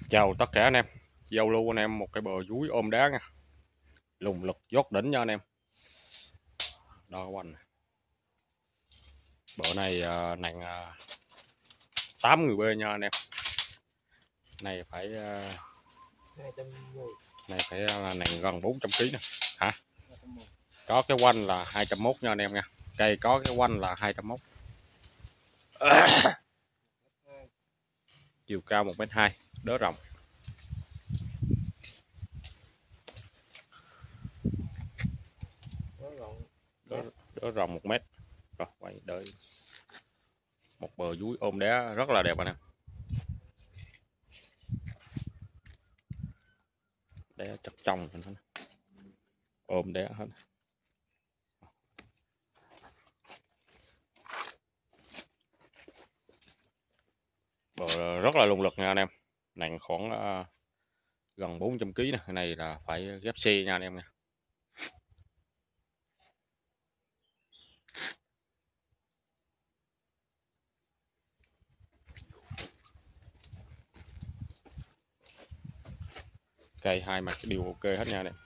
Chào tất cả anh em, giao lưu anh em một cái bờ dúi ôm đá nha, lùng lực dốt đỉnh nha anh em. Đo quanh bờ này nặng 8 người bê nha anh em. Này phải này phải nặng gần 400 kg nè. Hả? Có cái quanh là 201 nha anh em nha. Cây có cái quanh là 201. Chiều cao 1m2, đớ rộng. Đớ rộng 1 mét. Rồi quay đợi. Một bờ dúi ôm đá rất là đẹp anh em. Đá chặt trong ôm đá hết. Bờ rất là lung lực nha anh em, nặng khoảng gần 400 kg nè. Cái này là phải ghép xe nha anh em nha. Cây hai mặt đều ok hết nha anh em.